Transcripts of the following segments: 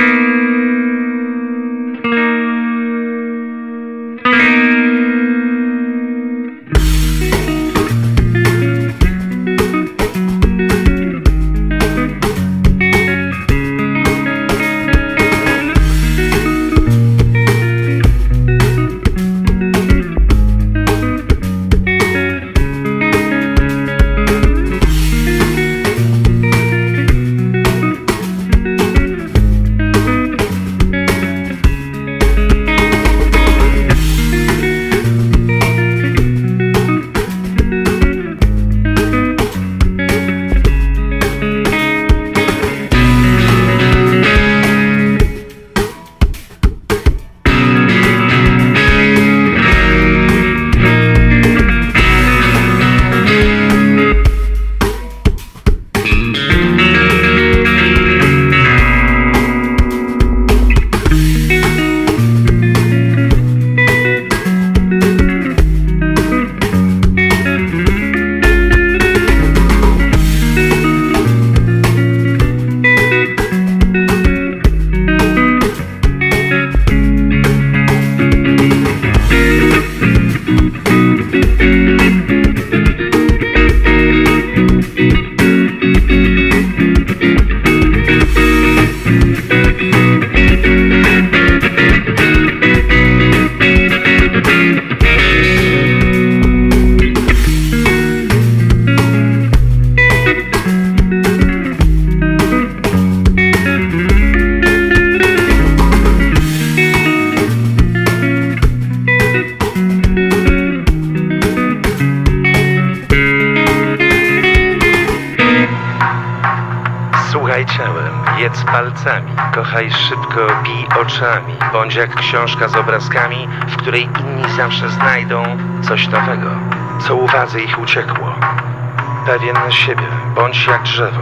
Słuchaj ciałem, jedz palcami, kochaj szybko, pij oczami. Bądź jak książka z obrazkami, w której inni zawsze znajdą coś nowego, co uwadze ich uciekło. Pewien siebie, bądź jak drzewo,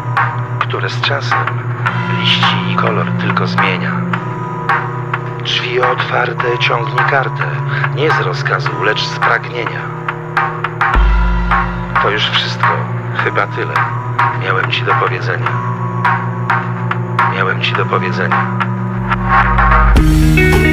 które z czasem liści i kolor tylko zmienia. Drzwi otwarte, ciągnij kartę, nie z rozkazu, lecz z pragnienia. To już wszystko, chyba tyle. Miałem ci do powiedzenia.